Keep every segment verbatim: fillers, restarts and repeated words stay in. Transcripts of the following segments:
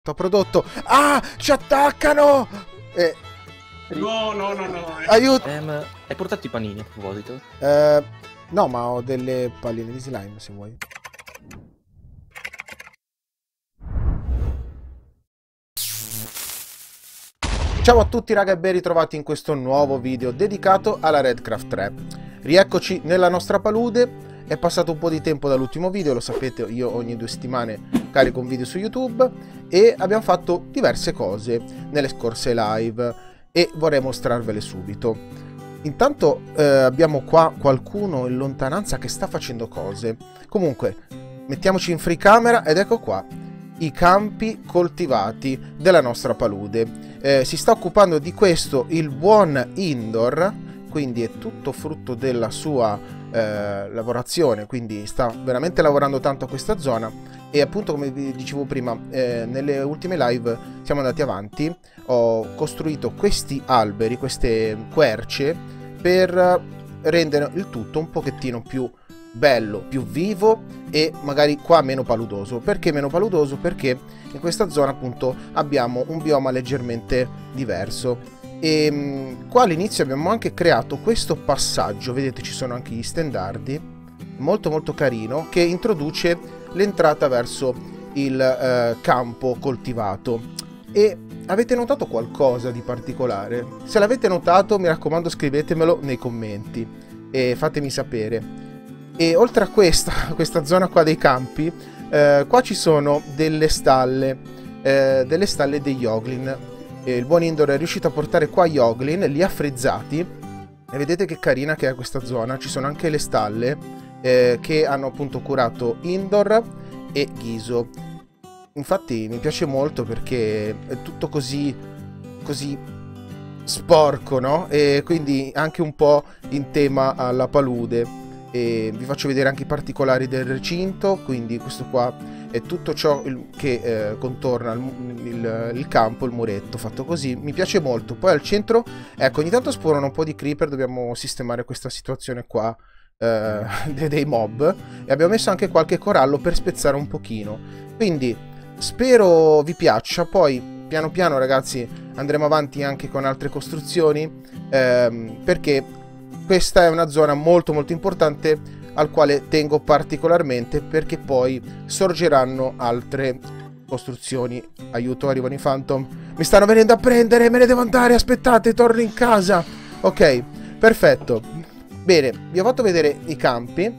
prodotto. Ah, ci attaccano! Eh, No, no, no, no. Eh. aiuto! Ehm, hai portato i panini a proposito? Eh, no, ma ho delle palline di slime, se vuoi. Ciao a tutti raga e ben ritrovati in questo nuovo video dedicato alla Redcraft tre. Rieccoci nella nostra palude. È passato un po' di tempo dall'ultimo video, lo sapete, io ogni due settimane carico un video su YouTube e abbiamo fatto diverse cose nelle scorse live e vorrei mostrarvele subito. Intanto eh, abbiamo qua qualcuno in lontananza che sta facendo cose. Comunque, mettiamoci in free camera ed ecco qua i campi coltivati della nostra palude. Eh, si sta occupando di questo il buon Indoor, quindi è tutto frutto della sua eh, lavorazione, quindi sta veramente lavorando tanto a questa zona e appunto come vi dicevo prima eh, nelle ultime live siamo andati avanti, ho costruito questi alberi, queste querce per rendere il tutto un pochettino più bello, più vivo e magari qua meno paludoso. Perché meno paludoso? Perché in questa zona appunto abbiamo un bioma leggermente diverso e mh, qua all'inizio abbiamo anche creato questo passaggio, vedete ci sono anche gli stendardi, molto molto carino, che introduce l'entrata verso il eh, campo coltivato. E avete notato qualcosa di particolare? Se l'avete notato mi raccomando scrivetemelo nei commenti e fatemi sapere. E oltre a questa, questa zona qua dei campi, eh, qua ci sono delle stalle, eh, delle stalle degli Oglin. E il buon Indoor è riuscito a portare qua gli Oglin, li ha frizzati e vedete che carina che è questa zona. Ci sono anche le stalle eh, che hanno appunto curato Indoor e Ghiso. Infatti mi piace molto perché è tutto così, così sporco, no? E quindi anche un po' in tema alla palude. E vi faccio vedere anche i particolari del recinto, quindi questo qua è tutto ciò che eh, contorna il, il, il campo, il muretto fatto così, mi piace molto. Poi al centro, ecco, ogni tanto spawnano un po' di creeper, dobbiamo sistemare questa situazione qua eh, dei mob e abbiamo messo anche qualche corallo per spezzare un pochino, quindi spero vi piaccia. Poi piano piano ragazzi andremo avanti anche con altre costruzioni ehm, perché questa è una zona molto molto importante al quale tengo particolarmente, perché poi sorgeranno altre costruzioni. Aiuto, arrivano i Phantom, mi stanno venendo a prendere, me ne devo andare, aspettate, torno in casa. Ok, perfetto. Bene, vi ho fatto vedere i campi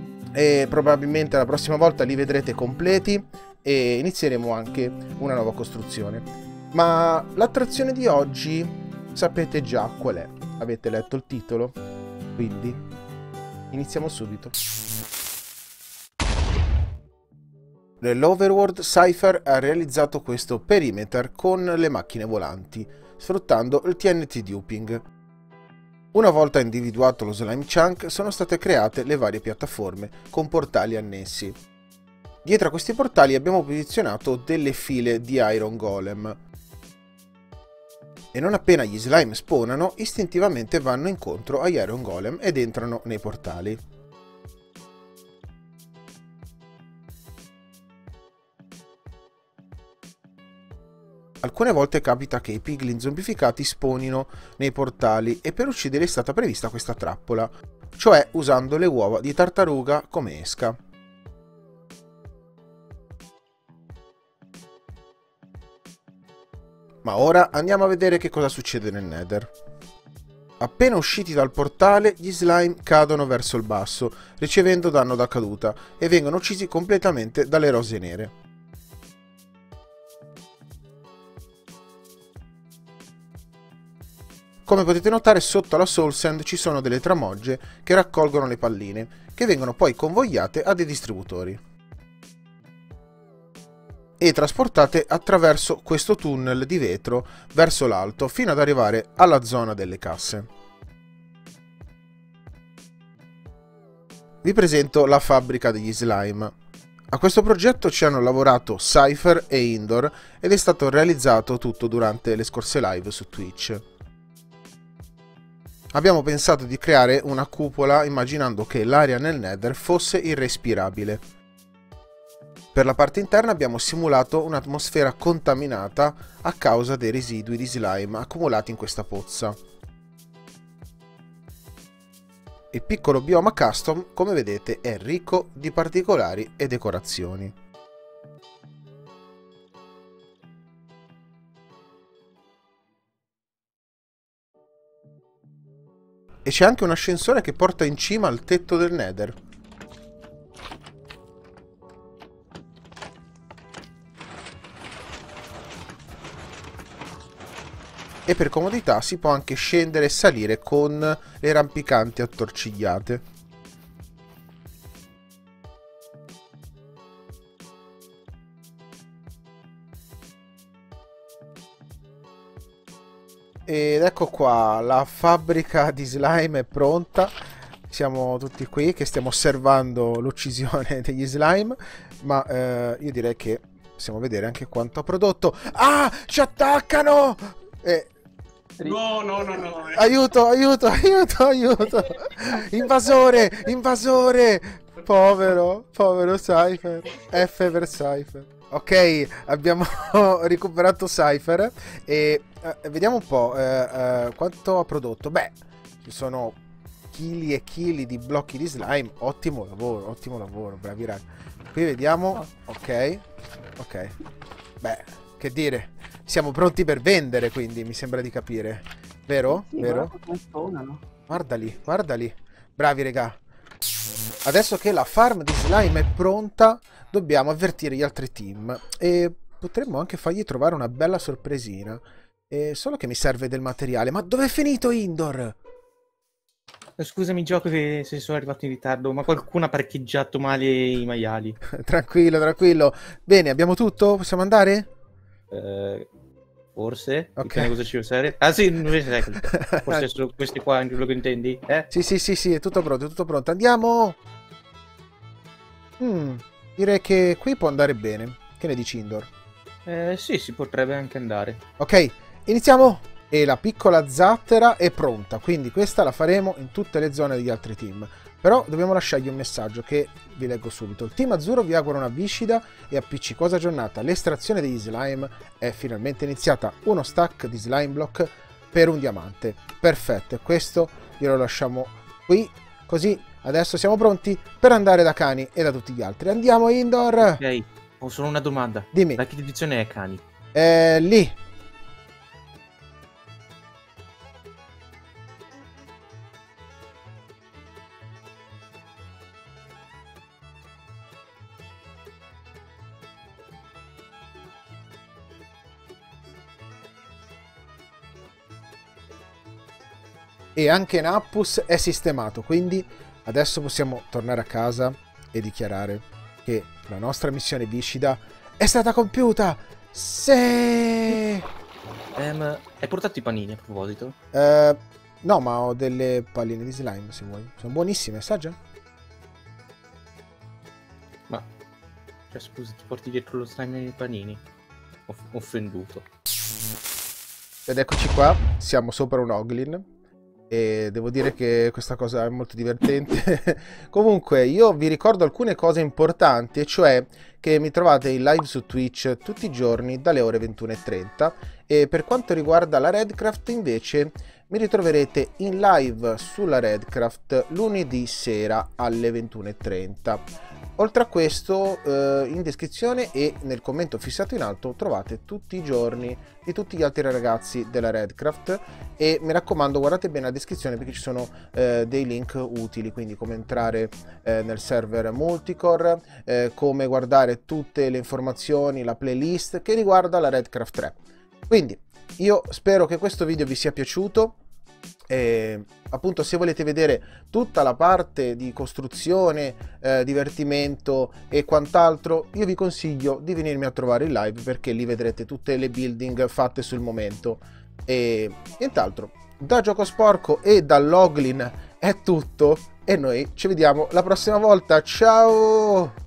e probabilmente la prossima volta li vedrete completi e inizieremo anche una nuova costruzione. Ma l'attrazione di oggi sapete già qual è, avete letto il titolo, quindi iniziamo subito. Nell'Overworld Cypher ha realizzato questo perimeter con le macchine volanti, sfruttando il T N T duping. Una volta individuato lo slime chunk, sono state create le varie piattaforme con portali annessi. Dietro a questi portali abbiamo posizionato delle file di Iron Golem. E non appena gli slime spawnano, istintivamente vanno incontro agli Iron Golem ed entrano nei portali. Alcune volte capita che i piglin zombificati spawnino nei portali e per ucciderli è stata prevista questa trappola, cioè usando le uova di tartaruga come esca. Ma ora andiamo a vedere che cosa succede nel Nether. Appena usciti dal portale, gli slime cadono verso il basso, ricevendo danno da caduta, e vengono uccisi completamente dalle rose nere. Come potete notare, sotto alla Soul Sand ci sono delle tramogge che raccolgono le palline, che vengono poi convogliate a dei distributori e trasportate attraverso questo tunnel di vetro verso l'alto fino ad arrivare alla zona delle casse. Vi presento la fabbrica degli slime. A questo progetto ci hanno lavorato Cypher e Indoor ed è stato realizzato tutto durante le scorse live su Twitch. Abbiamo pensato di creare una cupola immaginando che l'aria nel Nether fosse irrespirabile. Per la parte interna abbiamo simulato un'atmosfera contaminata a causa dei residui di slime accumulati in questa pozza. Il piccolo bioma custom, come vedete, è ricco di particolari e decorazioni. E c'è anche un ascensore che porta in cima al tetto del Nether. E per comodità si può anche scendere e salire con le rampicanti attorcigliate. Ed ecco qua, la fabbrica di slime è pronta. Siamo tutti qui che stiamo osservando l'uccisione degli slime, ma eh, io direi che possiamo vedere anche quanto ha prodotto. Ah, ci attaccano! Eh, No, no, no, no. Aiuto, aiuto, aiuto, aiuto! Invasore, invasore! Povero, povero Cypher. F per Cypher. Ok, abbiamo recuperato Cypher e eh, vediamo un po' eh, eh, quanto ha prodotto. Beh, ci sono chili e chili di blocchi di slime. Ottimo lavoro, ottimo lavoro, bravi ragazzi. Qui vediamo, ok, ok. Beh, che dire, siamo pronti per vendere, quindi mi sembra di capire. Vero? Sì, Vero? Guarda, Guardali, guardali. Bravi regà. Adesso che la farm di slime è pronta, dobbiamo avvertire gli altri team. E potremmo anche fargli trovare una bella sorpresina. E solo che mi serve del materiale. Ma dove è finito Indoor? Scusami gioco se, se sono arrivato in ritardo, ma qualcuno ha parcheggiato male i maiali. Tranquillo, tranquillo. Bene, abbiamo tutto? Possiamo andare? Eh, forse? Ok. Dipende cosa ci vuoi usare. Ah sì, non sai. Forse sono questi qua, quello che intendi? Eh? Sì, sì, sì, sì, è tutto pronto, è tutto pronto. Andiamo! Hmm, direi che qui può andare bene. Che ne dici, Indoor? Eh sì, si potrebbe anche andare. Ok, iniziamo! E la piccola zattera è pronta, quindi questa la faremo in tutte le zone degli altri team. Però dobbiamo lasciargli un messaggio che vi leggo subito. Il team azzurro vi augura una viscida e appiccicosa giornata. L'estrazione degli slime è finalmente iniziata. Uno stack di slime block per un diamante. Perfetto, e questo glielo lasciamo qui. Così adesso siamo pronti per andare da Cani e da tutti gli altri. Andiamo Indoor! Ok, ho solo una domanda. Dimmi. Da che edizione è Cani? Eh, lì. E anche Nappus è sistemato, quindi adesso possiamo tornare a casa e dichiarare che la nostra missione viscida è stata compiuta. Sì! Ehm, hai portato i panini a proposito? Eh, no, ma ho delle palline di slime se vuoi. Sono buonissime, assaggia. Ma, cioè scusa, ti porti dietro lo slime nei panini? Off offenduto. Ed eccoci qua, siamo sopra un Oglin. E devo dire che questa cosa è molto divertente. Comunque io vi ricordo alcune cose importanti, cioè che mi trovate in live su Twitch tutti i giorni dalle ore ventuno e trenta, e per quanto riguarda la Redcraft invece mi ritroverete in live sulla Redcraft lunedì sera alle ventuno e trenta. Oltre a questo, eh, in descrizione e nel commento fissato in alto trovate tutti i giorni di tutti gli altri ragazzi della Redcraft, e mi raccomando guardate bene la descrizione perché ci sono eh, dei link utili, quindi come entrare eh, nel server multicore, eh, come guardare tutte le informazioni, la playlist che riguarda la Redcraft tre. Quindi io spero che questo video vi sia piaciuto. E appunto, se volete vedere tutta la parte di costruzione, eh, divertimento e quant'altro, io vi consiglio di venirmi a trovare in live, perché lì vedrete tutte le building fatte sul momento. E nient'altro, da Gioco Sporco e dall'Oglin è tutto, e noi ci vediamo la prossima volta. Ciao!